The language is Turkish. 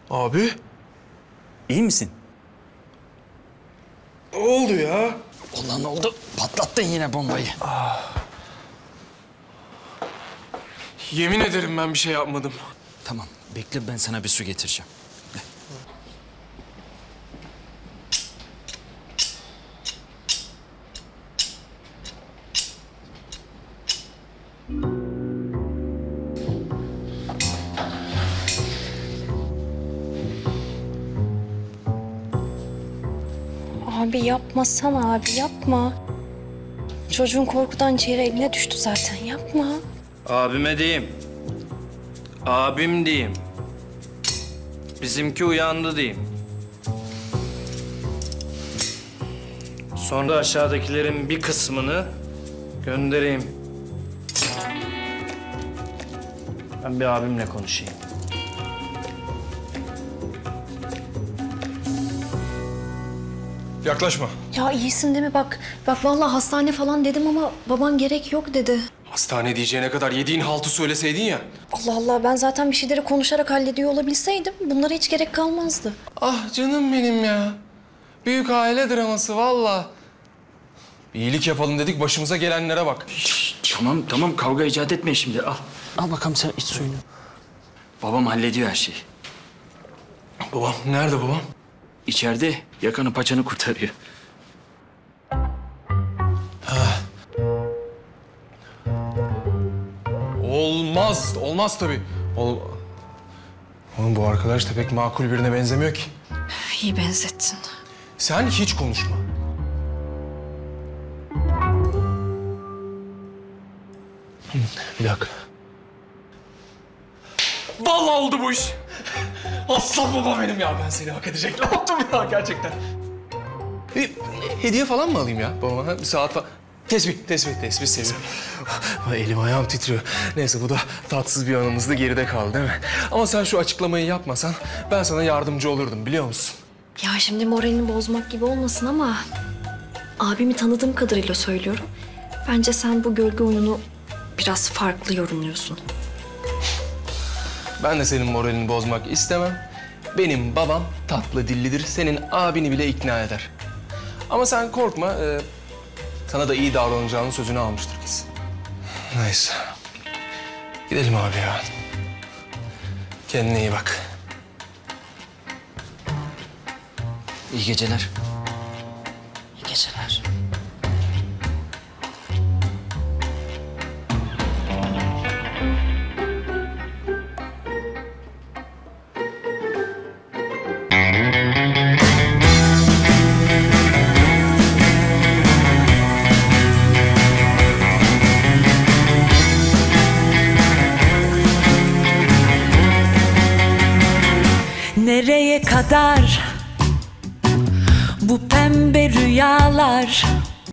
Abi. İyi misin? Ne oldu ya? Ulan oldu. Patlattın yine bombayı. Yemin ederim ben bir şey yapmadım. Tamam. Bekle, ben sana bir su getireceğim. Abi yapmasana abi, yapma. Çocuğun korkudan ciğeri eline düştü zaten, yapma. Abime diyeyim. Abim diyeyim. Bizimki uyandı diyeyim. Sonra aşağıdakilerin bir kısmını göndereyim. Ben bir abimle konuşayım. Yaklaşma. Ya iyisin değil mi? Bak vallahi hastane falan dedim ama baban gerek yok dedi. Hastane diyeceğine kadar yediğin haltı söyleseydin ya. Allah Allah, ben zaten bir şeyleri konuşarak hallediyor olabilseydim bunlara hiç gerek kalmazdı. Ah canım benim ya. Büyük aile draması vallahi. Bir iyilik yapalım dedik, başımıza gelenlere bak. Tamam kavga icat etme şimdi. Al bakalım sen iç suyunu. Babam hallediyor her şeyi. Babam, nerede babam? İçeride yakanı paçanı kurtarıyor. Olmaz tabii. Oğlum bu arkadaş da pek makul birine benzemiyor ki. İyi benzettin. Sen hiç konuşma. Bir dakika. Vallahi oldu bu iş. Aslan baba benim ya, ben seni hak edecek. Ne yaptım ya gerçekten? Bir hediye falan mı alayım ya babama? Bir saat falan. Tesbih seviyorum. Elim ayağım titriyor. Neyse bu da tatsız bir anımızda geride kaldı değil mi? Ama sen şu açıklamayı yapmasan ben sana yardımcı olurdum biliyor musun? Ya şimdi moralini bozmak gibi olmasın ama abimi tanıdığım kadarıyla söylüyorum. Bence sen bu gölge oyununu biraz farklı yorumluyorsun. Ben de senin moralini bozmak istemem. Benim babam tatlı dillidir. Senin abini bile ikna eder. Ama sen korkma. Sana da iyi davranacağının sözünü almıştır kesin. Neyse. Gidelim abi ya. Kendine iyi bak. İyi geceler. İyi geceler. Nereye kadar bu pembe rüyalar?